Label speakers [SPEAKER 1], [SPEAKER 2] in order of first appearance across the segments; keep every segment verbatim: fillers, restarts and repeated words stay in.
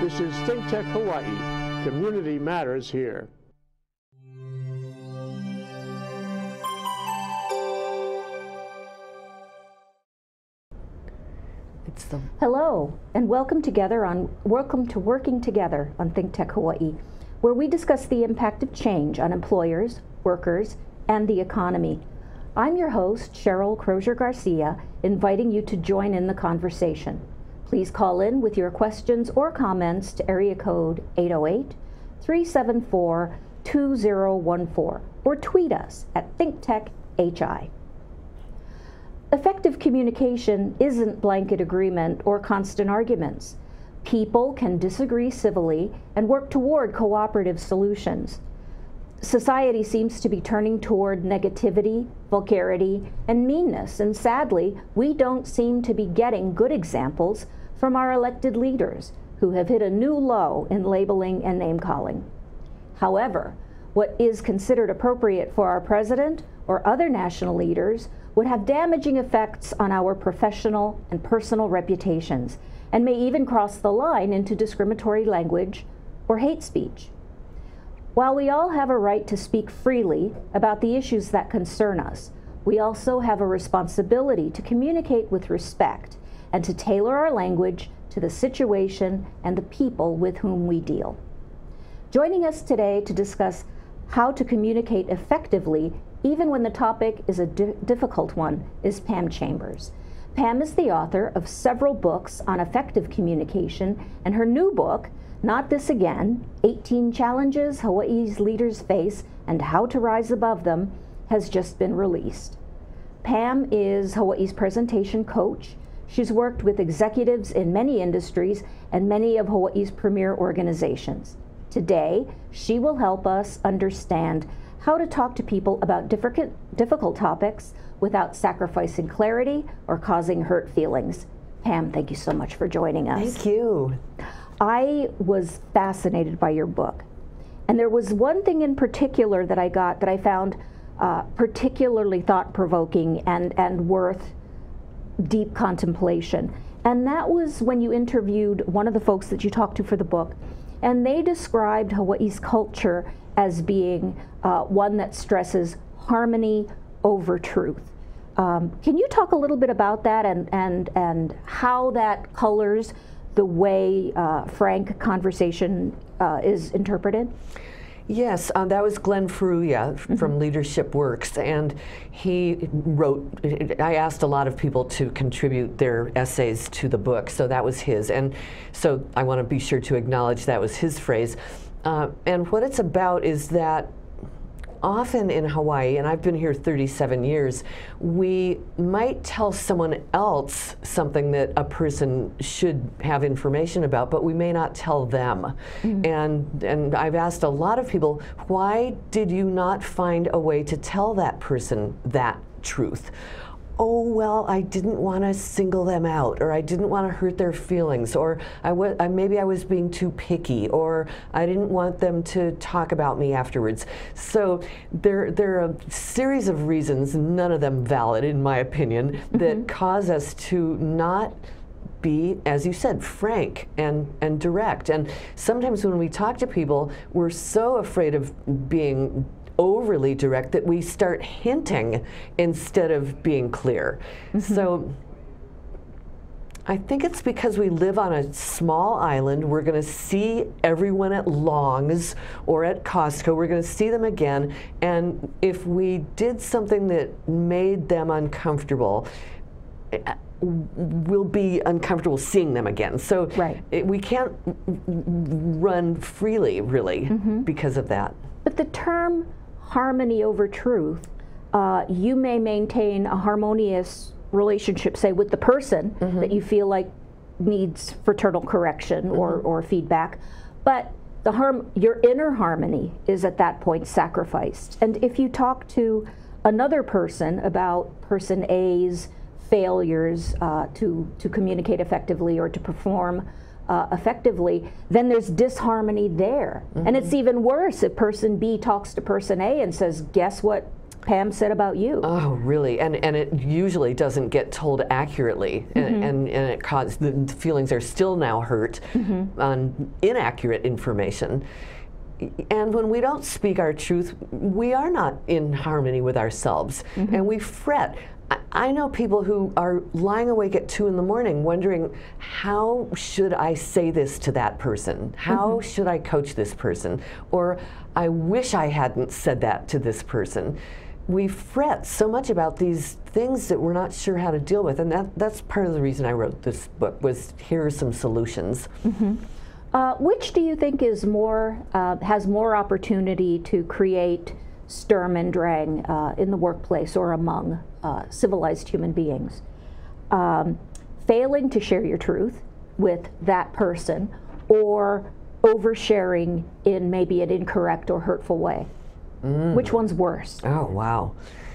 [SPEAKER 1] This is Think Tech Hawaii. Community matters here.
[SPEAKER 2] It's the
[SPEAKER 3] Hello, and welcome together on welcome to Working Together on Think Tech Hawaii, where we discuss the impact of change on employers, workers, and the economy. I'm your host, Cheryl Crozier Garcia, inviting you to join in the conversation. Please call in with your questions or comments to area code eight oh eight, three seven four, two oh one four or tweet us at ThinkTechHI. Effective communication isn't blanket agreement or constant arguments. People can disagree civilly and work toward cooperative solutions. Society seems to be turning toward negativity, vulgarity, and meanness, and sadly, we don't seem to be getting good examples from our elected leaders who have hit a new low in labeling and name-calling. However, what is considered appropriate for our president or other national leaders would have damaging effects on our professional and personal reputations, and may even cross the line into discriminatory language or hate speech. While we all have a right to speak freely about the issues that concern us, we also have a responsibility to communicate with respect and to tailor our language to the situation and the people with whom we deal. Joining us today to discuss how to communicate effectively even when the topic is a di difficult one is Pam Chambers. Pam is the author of several books on effective communication, and her new book, Not This Again, eighteen Challenges Hawaii's Leaders Face and How to Rise Above Them, has just been released. Pam is Hawaii's presentation coach. She's worked with executives in many industries and many of Hawaii's premier organizations. Today, she will help us understand how to talk to people about difficult, difficult topics without sacrificing clarity or causing hurt feelings. Pam, thank you so much for joining us.
[SPEAKER 2] Thank you.
[SPEAKER 3] I was fascinated by your book. And there was one thing in particular that I got that I found uh, particularly thought-provoking and, and worth deep contemplation. And that was when you interviewed one of the folks that you talked to for the book, and they described Hawaii's culture as being uh, one that stresses harmony over truth. Um, can you talk a little bit about that and, and, and how that colors the way uh, frank conversation uh, is interpreted?
[SPEAKER 2] Yes, um, that was Glenn Fruya from mm-hmm. Leadership Works, and he wrote, I asked a lot of people to contribute their essays to the book, so that was his, and so I want to be sure to acknowledge that was his phrase. Uh, and what it's about is that often in Hawaii, and I've been here thirty-seven years, we might tell someone else something that a person should have information about, but we may not tell them. Mm-hmm. And, and I've asked a lot of people, why did you not find a way to tell that person that truth? Oh, well, I didn't want to single them out, or I didn't want to hurt their feelings, or I was, I, maybe I was being too picky, or I didn't want them to talk about me afterwards. So there, there are a series of reasons, none of them valid in my opinion, mm-hmm. that cause us to not be, as you said, frank and, and direct. And sometimes when we talk to people, we're so afraid of being overly direct that we start hinting instead of being clear. Mm-hmm. So I think it's because we live on a small island. We're going to see everyone at Long's or at Costco. We're going to see them again. And if we did something that made them uncomfortable, we'll be uncomfortable seeing them again. So
[SPEAKER 3] right.
[SPEAKER 2] it, we can't run freely, really, mm-hmm. because of that.
[SPEAKER 3] But the term harmony over truth, uh, you may maintain a harmonious relationship, say, with the person mm-hmm. that you feel like needs fraternal correction mm-hmm. or, or feedback, but the harm, your inner harmony is at that point sacrificed. And if you talk to another person about person A's failures uh, to, to communicate effectively or to perform Uh, effectively, then there's disharmony there. Mm-hmm. And it's even worse if person B talks to person A and says, guess what Pam said about you.
[SPEAKER 2] Oh, really? And and it usually doesn't get told accurately, and mm-hmm. and, and it causes the feelings are still now hurt mm-hmm. on inaccurate information. And when we don't speak our truth, we are not in harmony with ourselves, mm-hmm. and we fret. I, I know people who are lying awake at two in the morning wondering, how should I say this to that person? How mm-hmm. should I coach this person? Or I wish I hadn't said that to this person. We fret so much about these things that we're not sure how to deal with, and that, that's part of the reason I wrote this book, was here are some solutions.
[SPEAKER 3] Mm-hmm. Uh, which do you think is more, uh, has more opportunity to create Sturm and Drang uh, in the workplace or among uh, civilized human beings? Um, failing to share your truth with that person, or oversharing in maybe an incorrect or hurtful way? Mm. Which one's worse?
[SPEAKER 2] Oh, wow.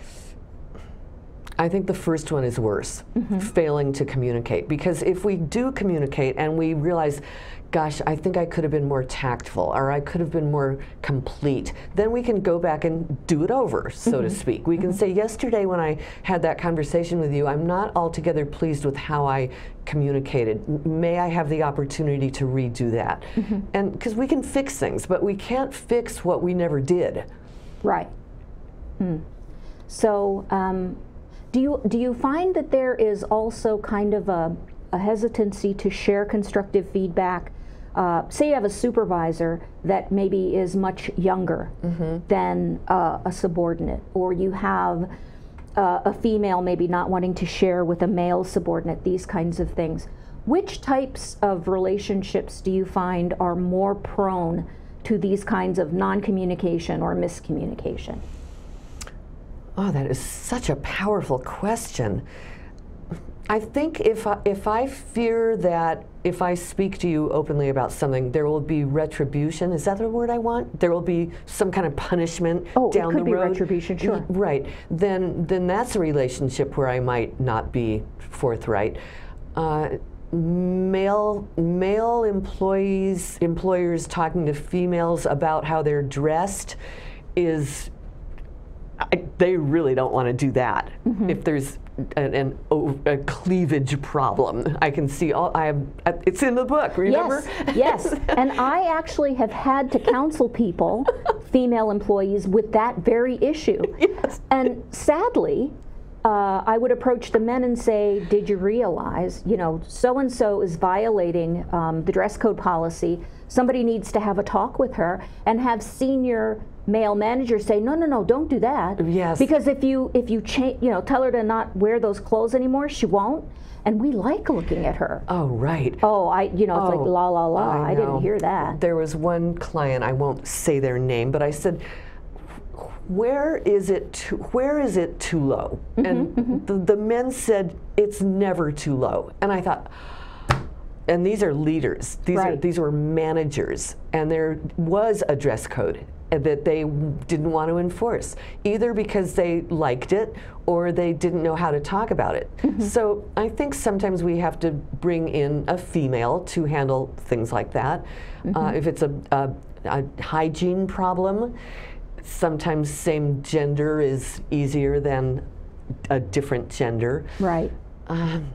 [SPEAKER 2] I think the first one is worse, mm-hmm. failing to communicate. Because if we do communicate and we realize, gosh, I think I could have been more tactful, or I could have been more complete, then we can go back and do it over, so mm-hmm. to speak. We can mm-hmm. say, yesterday when I had that conversation with you, I'm not altogether pleased with how I communicated. May I have the opportunity to redo that? Mm-hmm. And because we can fix things, but we can't fix what we never did.
[SPEAKER 3] Right. Hmm. So, um, do you do you find that there is also kind of a, a hesitancy to share constructive feedback? Uh, say you have a supervisor that maybe is much younger mm-hmm. than uh, a subordinate, or you have uh, a female maybe not wanting to share with a male subordinate, these kinds of things. Which types of relationships do you find are more prone to these kinds of non-communication or miscommunication?
[SPEAKER 2] Oh, that is such a powerful question. I think if I, if I fear that if I speak to you openly about something, there will be retribution. Is that the word I want? There will be some kind of punishment
[SPEAKER 3] oh,
[SPEAKER 2] down the road.
[SPEAKER 3] Oh, it could be retribution, sure.
[SPEAKER 2] Right. Then, then that's a relationship where I might not be forthright. Uh, male male employees, employers talking to females about how they're dressed is, I, they really don't want to do that. Mm-hmm. If there's an, an oh, a cleavage problem, I can see all. I have. It's in the book. Remember?
[SPEAKER 3] Yes. Yes. And I actually have had to counsel people, female employees, with that very issue.
[SPEAKER 2] Yes.
[SPEAKER 3] And sadly, uh, I would approach the men and say, "Did you realize, you know, so and so is violating um, the dress code policy? Somebody needs to have a talk with her," and have senior male managers say, no, no, no, don't do that.
[SPEAKER 2] Yes.
[SPEAKER 3] Because if you if you change, you know, tell her to not wear those clothes anymore, she won't. And we like looking at her.
[SPEAKER 2] Oh, right.
[SPEAKER 3] Oh, I, you know, it's
[SPEAKER 2] oh,
[SPEAKER 3] like la la la. I, I didn't hear that.
[SPEAKER 2] There was one client, I won't say their name, but I said, where is it too, where is it too low? Mm-hmm, and mm-hmm. the, the men said, it's never too low. And I thought, and these are leaders. These
[SPEAKER 3] right.
[SPEAKER 2] are these were managers, and there was a dress code that they didn't want to enforce, either because they liked it or they didn't know how to talk about it. Mm-hmm. So I think sometimes we have to bring in a female to handle things like that. Mm-hmm. Uh, if it's a, a, a hygiene problem, sometimes same gender is easier than a different gender.
[SPEAKER 3] Right.
[SPEAKER 2] Um,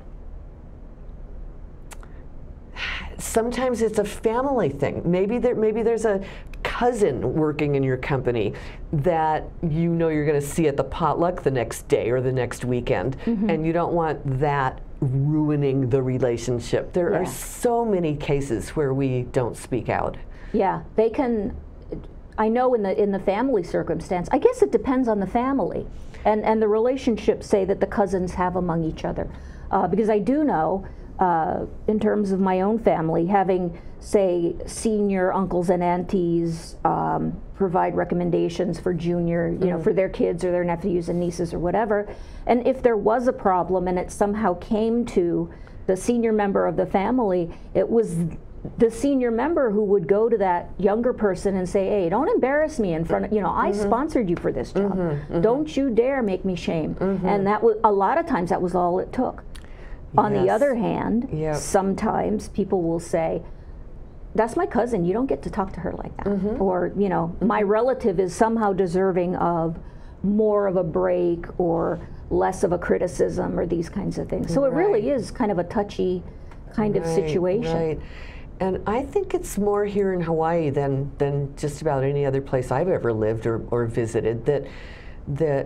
[SPEAKER 2] sometimes it's a family thing. Maybe there, maybe there's a cousin working in your company that you know you're going to see at the potluck the next day or the next weekend, mm-hmm. and you don't want that ruining the relationship. There
[SPEAKER 3] yeah.
[SPEAKER 2] are so many cases where we don't speak out.
[SPEAKER 3] Yeah, they can. I know in the in the family circumstance, I guess it depends on the family and and the relationships, say, that the cousins have among each other, uh, because I do know. Uh, in terms of my own family, having, say, senior uncles and aunties um, provide recommendations for junior, you mm-hmm. know, for their kids or their nephews and nieces or whatever. And if there was a problem and it somehow came to the senior member of the family, it was the senior member who would go to that younger person and say, hey, don't embarrass me in front of, you know, I mm-hmm. sponsored you for this job. Mm-hmm. Mm-hmm. Don't you dare make me shame. Mm-hmm. And that was, a lot of times that was all it took. On yes. the other hand, yep. sometimes people will say, that's my cousin, you don't get to talk to her like that. Mm-hmm. Or, you know, mm-hmm. my relative is somehow deserving of more of a break or less of a criticism or these kinds of things. So it
[SPEAKER 2] Right.
[SPEAKER 3] really is kind of a touchy kind of
[SPEAKER 2] Right,
[SPEAKER 3] situation.
[SPEAKER 2] Right. And I think it's more here in Hawaii than, than just about any other place I've ever lived or, or visited, that, that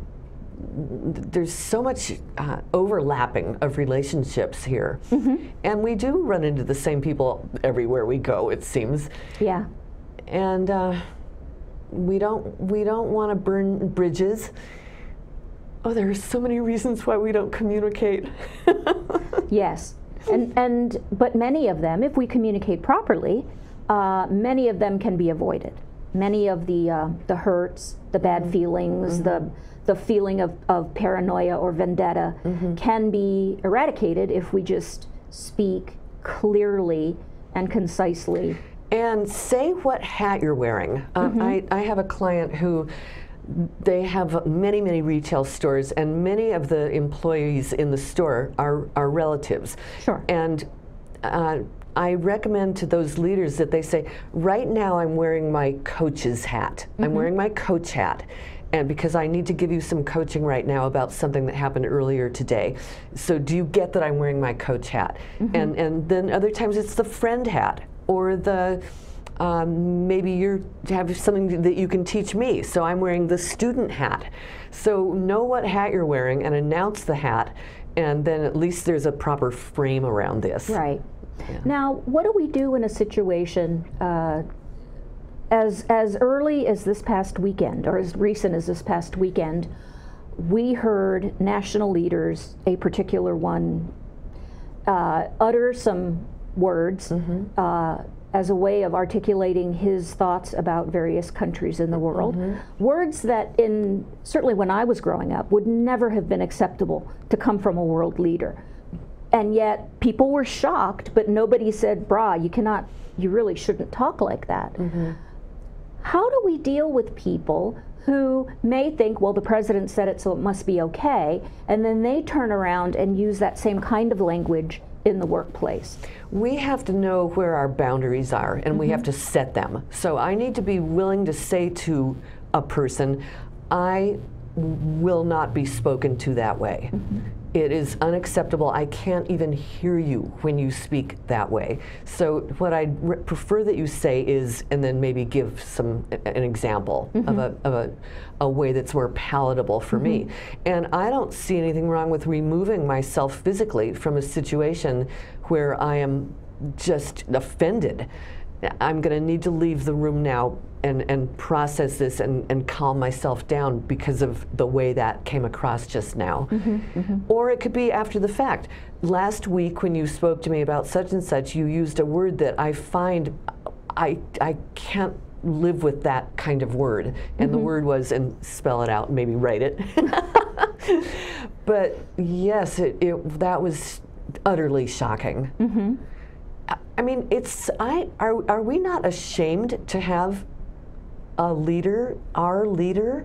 [SPEAKER 2] there's so much uh, overlapping of relationships here. Mm-hmm. And we do run into the same people everywhere we go, it seems.
[SPEAKER 3] Yeah.
[SPEAKER 2] And uh, we don't, we don't want to burn bridges. Oh, there are so many reasons why we don't communicate.
[SPEAKER 3] Yes, and, and but many of them, if we communicate properly, uh, many of them can be avoided. Many of the uh, the hurts, the bad mm-hmm. feelings, mm-hmm. the the feeling of, of paranoia or vendetta mm-hmm. can be eradicated if we just speak clearly and concisely.
[SPEAKER 2] And say what hat you're wearing. Uh, mm-hmm. I, I have a client who, they have many, many retail stores, and many of the employees in the store are, are relatives.
[SPEAKER 3] Sure.
[SPEAKER 2] And uh, I recommend to those leaders that they say, right now I'm wearing my coach's hat. Mm-hmm. I'm wearing my coach hat. And because I need to give you some coaching right now about something that happened earlier today. So do you get that I'm wearing my coach hat? Mm-hmm. And, and then other times it's the friend hat, or the, um, maybe you have something that you can teach me, so I'm wearing the student hat. So know what hat you're wearing and announce the hat, and then at least there's a proper frame around this.
[SPEAKER 3] Right.
[SPEAKER 2] Yeah.
[SPEAKER 3] Now, what do we do in a situation uh, as, as early as this past weekend, or as recent as this past weekend, we heard national leaders, a particular one, uh, utter some words mm-hmm. uh, as a way of articulating his thoughts about various countries in the world. Mm-hmm. Words that, in certainly when I was growing up, would never have been acceptable to come from a world leader. And yet people were shocked, but nobody said, brah, you cannot, you really shouldn't talk like that. Mm-hmm. How do we deal with people who may think, well, the president said it, so it must be okay, and then they turn around and use that same kind of language in the workplace?
[SPEAKER 2] We have to know where our boundaries are, and mm-hmm. we have to set them. So I need to be willing to say to a person, I will not be spoken to that way. Mm-hmm. It is unacceptable. I can't even hear you when you speak that way. So what I prefer that you say is, and then maybe give some an example mm-hmm. of, a, of a, a way that's more palatable for mm-hmm. me. And I don't see anything wrong with removing myself physically from a situation where I am just offended. I'm going to need to leave the room now and, and process this and, and calm myself down because of the way that came across just now. Mm-hmm, mm-hmm. Or it could be after the fact. Last week when you spoke to me about such and such, you used a word that I find I, I can't live with that kind of word. And mm-hmm. the word was, and spell it out, maybe write it. But yes, it, it, that was utterly shocking. Mm-hmm. I mean, it's, I, are, are we not ashamed to have a leader, our leader?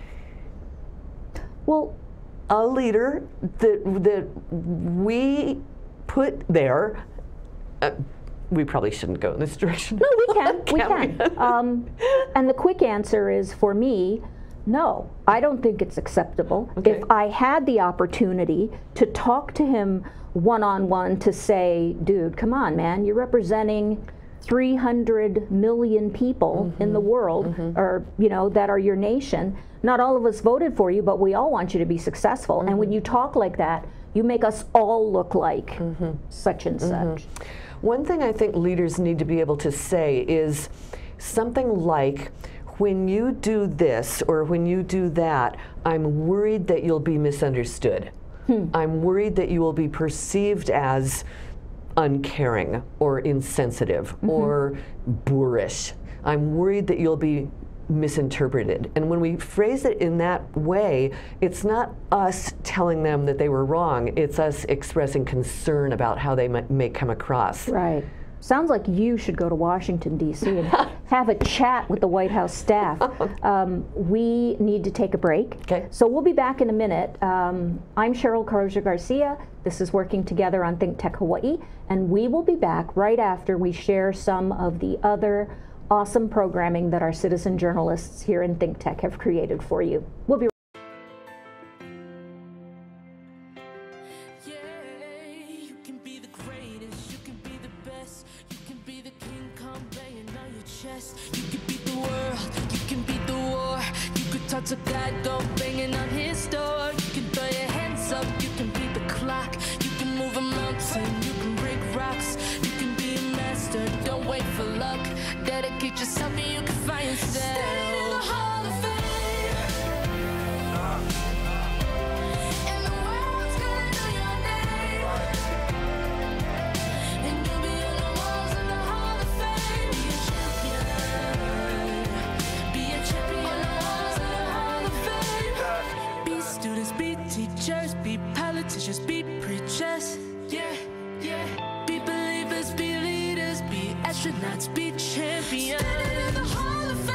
[SPEAKER 3] Well,
[SPEAKER 2] a leader that, that we put there. Uh, we probably shouldn't go in this direction.
[SPEAKER 3] No, we can, we can. We? um, and the quick answer is, for me, no, I don't think it's acceptable. Okay. If I had the opportunity to talk to him one-on-one, to say, dude, come on, man, you're representing three hundred million people mm-hmm. in the world, mm-hmm. or, you know, that are your nation. Not all of us voted for you, but we all want you to be successful. Mm-hmm. And when you talk like that, you make us all look like mm-hmm. such and mm-hmm. such.
[SPEAKER 2] One thing I think leaders need to be able to say is something like, when you do this or when you do that, I'm worried that you'll be misunderstood. Hmm. I'm worried that you will be perceived as uncaring or insensitive mm-hmm. or boorish. I'm worried that you'll be misinterpreted. And when we phrase it in that way, it's not us telling them that they were wrong, it's us expressing concern about how they may, may come across.
[SPEAKER 3] Right. Sounds like you should go to Washington, D C and have a chat with the White House staff. Um, we need to take a break.
[SPEAKER 2] Okay.
[SPEAKER 3] So we'll be back in a minute. Um, I'm Cheryl Crozier Garcia. This is Working Together on Think Tech Hawaii, and we will be back right after we share some of the other awesome programming that our citizen journalists here in Think Tech have created for you. We'll be
[SPEAKER 4] to God, go banging on his door. You can throw your hands up, you can beat the clock. You can move a mountain, you can break rocks. You can be a master, don't wait for luck. Dedicate yourself and you can find yourself. Stand in the Hall of Fame, and the world's gonna know your name. And you'll be on the walls of the Hall of Fame. Be a champion, be a champion on the walls of the Hall of Fame. Be students, be teachers, be politicians, be preachers. Yeah, yeah. Be believers, be leaders, be astronauts, be champions. Standing in the Hall of Fame.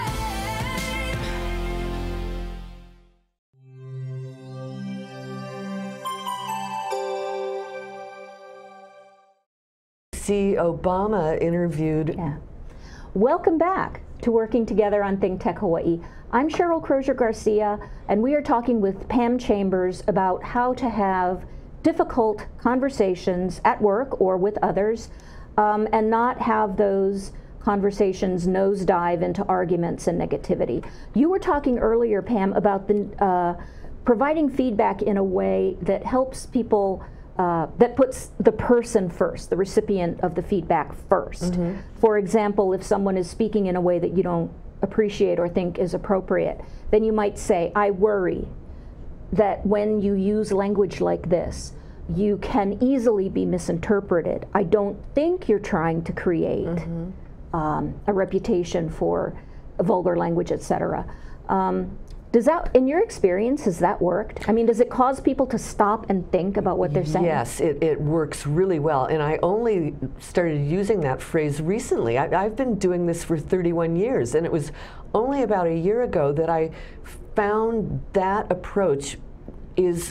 [SPEAKER 2] See, Obama interviewed.
[SPEAKER 3] Yeah. Welcome back to Working Together on Think Tech Hawaii. I'm Cheryl Crozier Garcia, and we are talking with Pam Chambers about how to have difficult conversations at work or with others, um, and not have those conversations nosedive into arguments and negativity. You were talking earlier, Pam, about the uh, providing feedback in a way that helps people, uh, that puts the person first, the recipient of the feedback first. Mm-hmm. For example, if someone is speaking in a way that you don't appreciate or think is appropriate, then you might say, I worry that when you use language like this, you can easily be misinterpreted. I don't think you're trying to create mm-hmm. um, a reputation for vulgar language, et cetera. Um, does that, in your experience, has that worked? I mean, does it cause people to stop and think about what they're saying?
[SPEAKER 2] Yes, it, it works really well. And I only started using that phrase recently. I, I've been doing this for thirty-one years, and it was only about a year ago that I found that approach is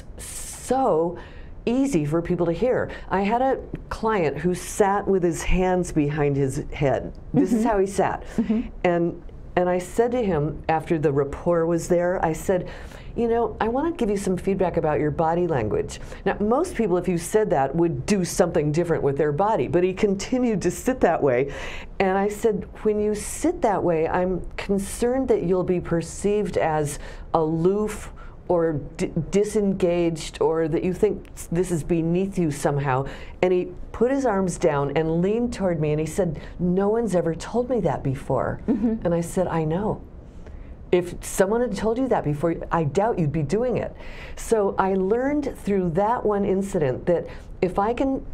[SPEAKER 2] so easy for people to hear. I had a client who sat with his hands behind his head. This mm-hmm. is how he sat. Mm-hmm. And and I said to him, after the rapport was there, I said, you know, I want to give you some feedback about your body language. Now, most people, if you said that, would do something different with their body, but he continued to sit that way. And I said, when you sit that way, I'm concerned that you'll be perceived as aloof or d disengaged, or that you think this is beneath you somehow. And he put his arms down and leaned toward me, and he said, no one's ever told me that before. Mm-hmm. And I said, I know. If someone had told you that before, I doubt you'd be doing it. So I learned through that one incident that if I can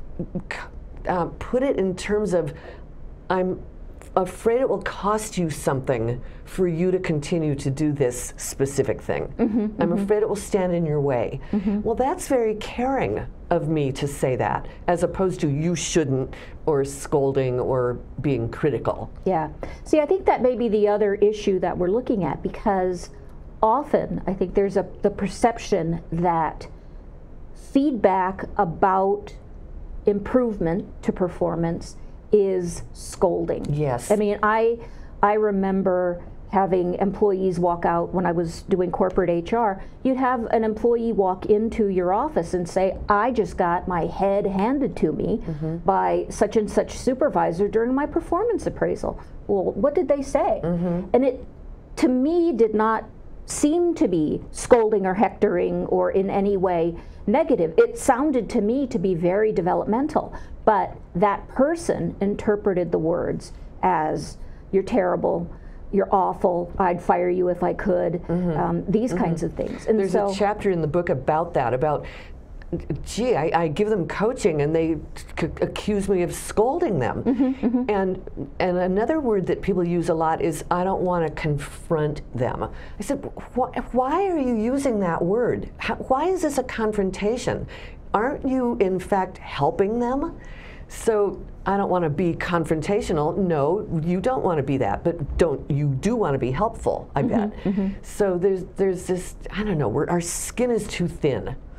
[SPEAKER 2] uh, put it in terms of, I'm afraid it will cost you something for you to continue to do this specific thing. Mm-hmm, I'm mm-hmm. afraid it will stand in your way. Mm-hmm. Well, that's very caring of me to say that, as opposed to you shouldn't, or scolding, or being critical.
[SPEAKER 3] Yeah. See, I think that may be the other issue that we're looking at, because often I think there's a the perception that feedback about improvement to performance is scolding.
[SPEAKER 2] Yes.
[SPEAKER 3] I mean, I I remember having employees walk out when I was doing corporate H R. You'd have an employee walk into your office and say, I just got my head handed to me mm-hmm. by such and such supervisor during my performance appraisal. Well, what did they say? Mm-hmm. And it, to me, did not seem to be scolding or hectoring or in any way negative. It sounded to me to be very developmental, but that person interpreted the words as, you're terrible, you're awful, I'd fire you if I could, mm-hmm. um, these mm-hmm. kinds of things. And
[SPEAKER 2] there's
[SPEAKER 3] so,
[SPEAKER 2] a chapter in the book about that, about, gee, I, I give them coaching and they c accuse me of scolding them. Mm-hmm, mm-hmm. And and another word that people use a lot is, I don't want to confront them. I said, wh why are you using that word? How, why is this a confrontation? Aren't you, in fact, helping them? So I don't want to be confrontational. No, you don't want to be that, but don't you do want to be helpful, I mm-hmm, bet. Mm-hmm. So there's there's this, I don't know, we're, our skin is too thin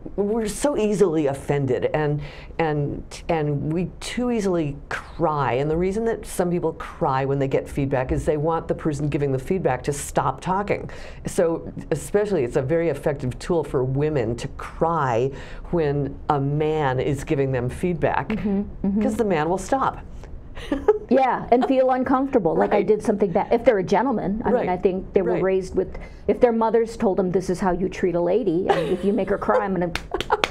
[SPEAKER 2] we're so easily offended, and and and we too easily cry. And the reason that some people cry when they get feedback is they want the person giving the feedback to stop talking. So especially, it's a very effective tool for women to cry when a man is giving them feedback, because mm-hmm, mm-hmm. the man will stop.
[SPEAKER 3] Yeah, and feel uncomfortable, like
[SPEAKER 2] right.
[SPEAKER 3] I did something bad. If they're a gentleman, I
[SPEAKER 2] right.
[SPEAKER 3] mean, I think they were
[SPEAKER 2] right.
[SPEAKER 3] raised with, if their mothers told them this is how you treat a lady, and if you make her cry, I'm going to,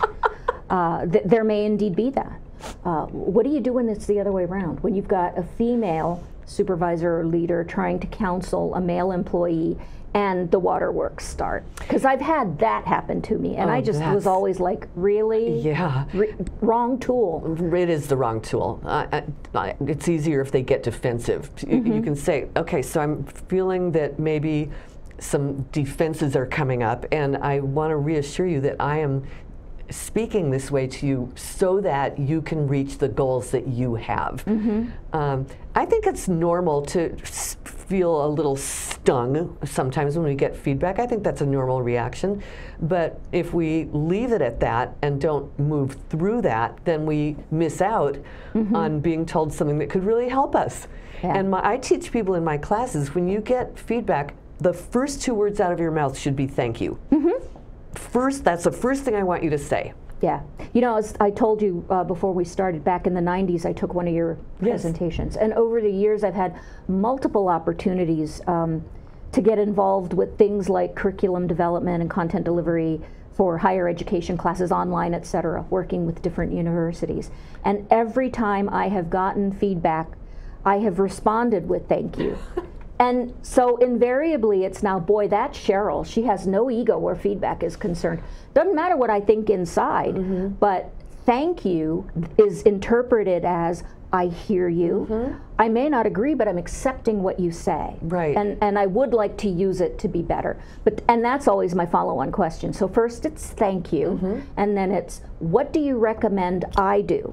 [SPEAKER 3] uh, th there may indeed be that. Uh, what do you do when it's the other way around? When you've got a female supervisor or leader trying to counsel a male employee and the waterworks start? Because I've had that happen to me, and
[SPEAKER 2] oh,
[SPEAKER 3] I just was always like, really?
[SPEAKER 2] Yeah.
[SPEAKER 3] Re wrong tool.
[SPEAKER 2] It is the wrong tool. Uh, I, it's easier if they get defensive. Mm-hmm. You can say, okay, so I'm feeling that maybe some defenses are coming up, and I want to reassure you that I am speaking this way to you so that you can reach the goals that you have. Mm-hmm. um, I think it's normal to s feel a little stung sometimes when we get feedback. I think that's a normal reaction. But if we leave it at that and don't move through that, then we miss out mm-hmm. on being told something that could really help us. Yeah. And my, I teach people in my classes, when you get feedback, the first two words out of your mouth should be thank you. Mm-hmm. First, that's the first thing I want you to say.
[SPEAKER 3] Yeah. You know, as I told you uh, before we started, back in the nineties, I took one of your
[SPEAKER 2] yes.
[SPEAKER 3] presentations. And over the years, I've had multiple opportunities um, to get involved with things like curriculum development and content delivery for higher education classes, online, et cetera, working with different universities. And every time I have gotten feedback, I have responded with thank you. And so invariably it's now, boy, that's Cheryl. She has no ego where feedback is concerned. Doesn't matter what I think inside, mm-hmm. but thank you is interpreted as, I hear you. Mm-hmm. I may not agree, but I'm accepting what you say.
[SPEAKER 2] Right.
[SPEAKER 3] And, and I would like to use it to be better. But, and that's always my follow-on question. So first it's thank you, mm-hmm. and then it's, what do you recommend I do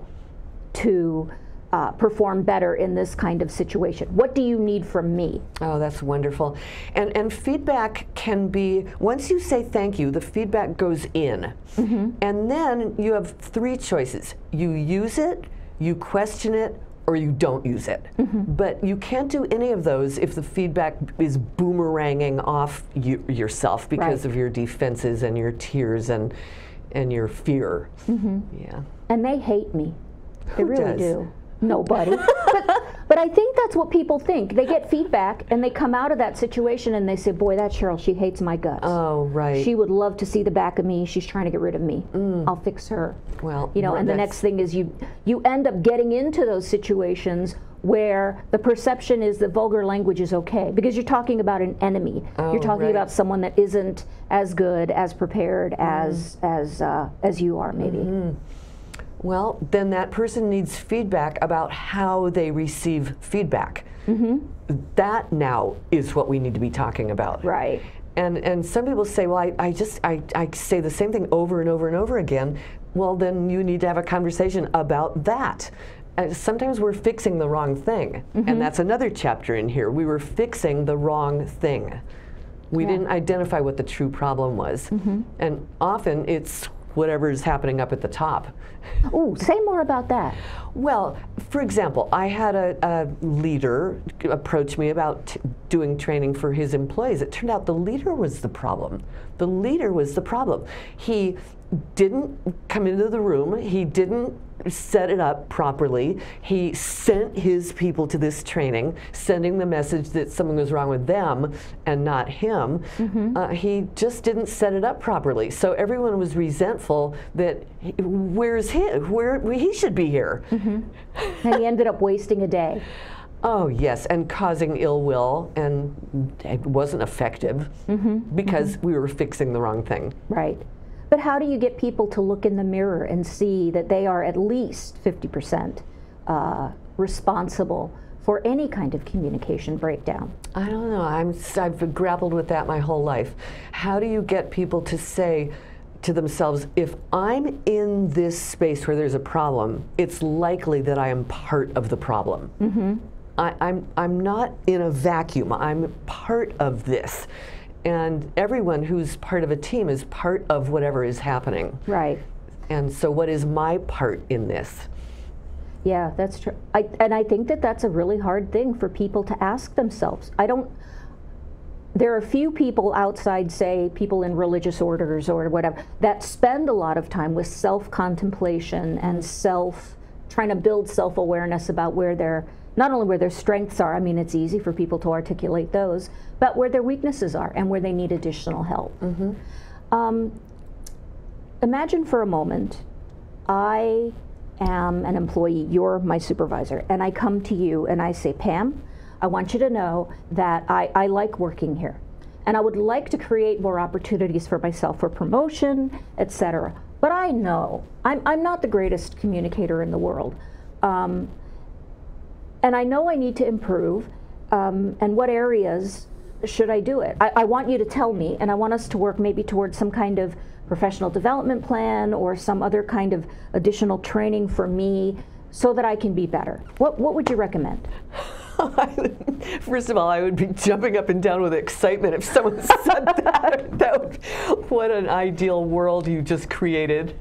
[SPEAKER 3] to Uh, perform better in this kind of situation? What do you need from me?
[SPEAKER 2] Oh, that's wonderful. And and feedback can be, once you say thank you, the feedback goes in. Mm-hmm. And then you have three choices. You use it, you question it, or you don't use it. Mm-hmm. But you can't do any of those if the feedback is boomeranging off you, yourself because right. of your defenses and your tears and, and your fear. Mm-hmm. Yeah.
[SPEAKER 3] And they hate me. They
[SPEAKER 2] Who
[SPEAKER 3] really
[SPEAKER 2] does?
[SPEAKER 3] do. Nobody. but, but I think that's what people think. They get feedback and they come out of that situation and they say, boy, that Cheryl, she hates my guts.
[SPEAKER 2] Oh, right.
[SPEAKER 3] She would love to see the back of me. She's trying to get rid of me. Mm. I'll fix her.
[SPEAKER 2] Well,
[SPEAKER 3] you know, and the next thing is you you end up getting into those situations where the perception is that vulgar language is okay because you're talking about an enemy.
[SPEAKER 2] Oh,
[SPEAKER 3] you're talking
[SPEAKER 2] right.
[SPEAKER 3] about someone that isn't as good, as prepared mm. as as uh, as you are, maybe.
[SPEAKER 2] Mm-hmm. Well, then that person needs feedback about how they receive feedback. Mm-hmm. That now is what we need to be talking about.
[SPEAKER 3] Right.
[SPEAKER 2] And and some people say, well, I, I just, I, I say the same thing over and over and over again. Well, then you need to have a conversation about that. Uh, sometimes we're fixing the wrong thing. Mm-hmm. And that's another chapter in here. We were fixing the wrong thing. We yeah. didn't identify what the true problem was. Mm-hmm. And often it's whatever is happening up at the top.
[SPEAKER 3] Oh, say more about that.
[SPEAKER 2] Well, for example, I had a, a leader approach me about t doing training for his employees. It turned out the leader was the problem. The leader was the problem. He didn't come into the room. He didn't set it up properly. He sent his people to this training, sending the message that something was wrong with them and not him. Mm-hmm. uh, he just didn't set it up properly. So everyone was resentful that, he, where's he? Where he should be here.
[SPEAKER 3] Mm-hmm. And he ended up wasting a day.
[SPEAKER 2] Oh, yes, and causing ill will, and it wasn't effective mm-hmm. because mm-hmm. we were fixing the wrong thing.
[SPEAKER 3] Right. But how do you get people to look in the mirror and see that they are at least fifty percent uh, responsible for any kind of communication breakdown?
[SPEAKER 2] I don't know. I'm, I've grappled with that my whole life. How do you get people to say to themselves, if I'm in this space where there's a problem, it's likely that I am part of the problem. Mm-hmm. I, I'm, I'm not in a vacuum. I'm part of this. and everyone who's part of a team is part of whatever is happening.
[SPEAKER 3] Right.
[SPEAKER 2] And so what is my part in this?
[SPEAKER 3] Yeah, that's true. I, and I think that that's a really hard thing for people to ask themselves. I don't, there are few people outside, say, people in religious orders or whatever, that spend a lot of time with self-contemplation and self, trying to build self-awareness about where their, not only where their strengths are, I mean, it's easy for people to articulate those, but where their weaknesses are and where they need additional help. Mm-hmm. um, imagine for a moment, I am an employee, you're my supervisor, and I come to you and I say, Pam, I want you to know that I, I like working here, and I would like to create more opportunities for myself for promotion, et cetera. But I know I'm, I'm not the greatest communicator in the world. Um, and I know I need to improve, um, and what areas should I do it? I, I want you to tell me, and I want us to work maybe towards some kind of professional development plan or some other kind of additional training for me so that I can be better. What, what would you recommend?
[SPEAKER 2] I would, first of all, I would be jumping up and down with excitement if someone said that. That would, what an ideal world you just created.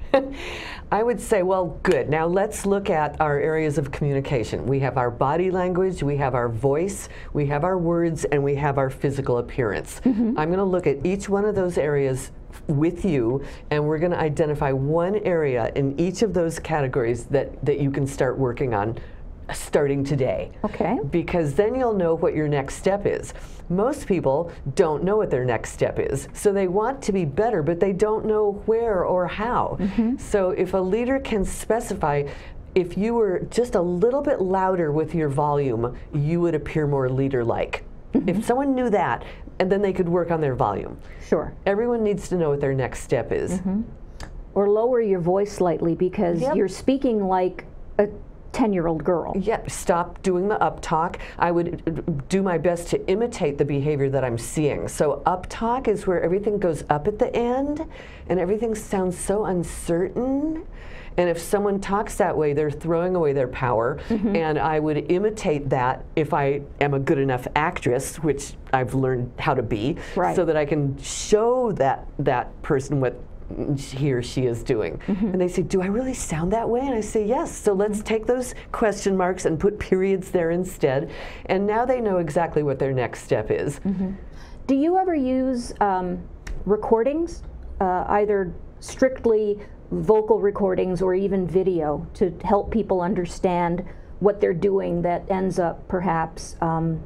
[SPEAKER 2] I would say, well, good. Now let's look at our areas of communication. We have our body language, we have our voice, we have our words, and we have our physical appearance. Mm-hmm. I'm going to look at each one of those areas with you, and we're going to identify one area in each of those categories that, that you can start working on starting today.
[SPEAKER 3] Okay.
[SPEAKER 2] Because then you'll know what your next step is. Most people don't know what their next step is, so they want to be better, but they don't know where or how. Mm-hmm. So if a leader can specify, if you were just a little bit louder with your volume, you would appear more leader-like. Mm-hmm. If someone knew that, and then they could work on their volume.
[SPEAKER 3] Sure.
[SPEAKER 2] Everyone needs to know what their next step is.
[SPEAKER 3] Mm-hmm. Or lower your voice slightly, because yep. you're speaking like a ten-year-old girl.
[SPEAKER 2] Yep, stop doing the up talk. I would do my best to imitate the behavior that I'm seeing. So up talk is where everything goes up at the end and everything sounds so uncertain. And if someone talks that way, they're throwing away their power. Mm-hmm. And I would imitate that if I am a good enough actress, which I've learned how to be, right. so that I can show that that person what he or she is doing. Mm-hmm. And they say, do I really sound that way? And I say, yes. So let's take those question marks and put periods there instead. And now they know exactly what their next step is.
[SPEAKER 3] Mm-hmm. Do you ever use um, recordings, uh, either strictly vocal recordings or even video, to help people understand what they're doing that ends up perhaps um,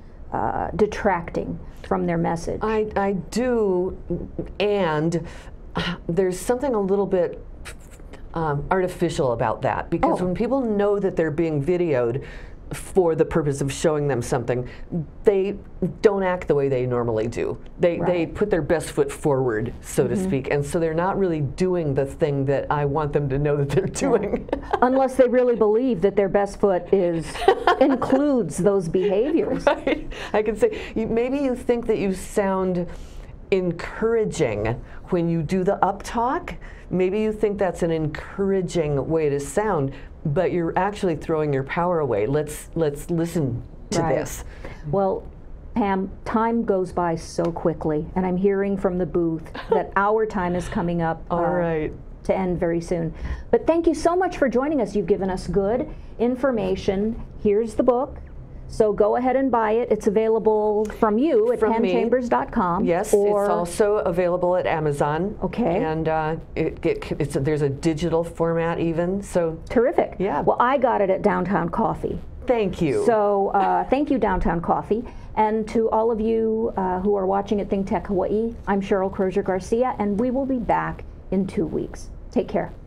[SPEAKER 3] uh, detracting from their message?
[SPEAKER 2] I, I do, and there's something a little bit um, artificial about that, because oh. when people know that they're being videoed for the purpose of showing them something, they don't act the way they normally do. They, right. they put their best foot forward, so mm-hmm. to speak, and so they're not really doing the thing that I want them to know that they're doing.
[SPEAKER 3] Yeah. Unless they really believe that their best foot is includes those behaviors.
[SPEAKER 2] Right. I can say, you, maybe you think that you sound encouraging when you do the up talk. Maybe you think that's an encouraging way to sound, but you're actually throwing your power away. Let's let's listen to
[SPEAKER 3] right.
[SPEAKER 2] this.
[SPEAKER 3] Well, Pam, time goes by so quickly, and I'm hearing from the booth that our time is coming up
[SPEAKER 2] All
[SPEAKER 3] uh,
[SPEAKER 2] right.
[SPEAKER 3] to end very soon. But thank you so much for joining us. You've given us good information. Here's the book. So go ahead and buy it. It's available from you at pam chambers dot com.
[SPEAKER 2] Yes, or it's also available at Amazon.
[SPEAKER 3] Okay.
[SPEAKER 2] And uh, it, it, it's a, there's a digital format even. So
[SPEAKER 3] terrific.
[SPEAKER 2] Yeah.
[SPEAKER 3] Well, I got it at Downtown Coffee.
[SPEAKER 2] Thank you.
[SPEAKER 3] So uh, thank you, Downtown Coffee. And to all of you uh, who are watching at Think Tech Hawaii, I'm Cheryl Crozier Garcia, and we will be back in two weeks. Take care.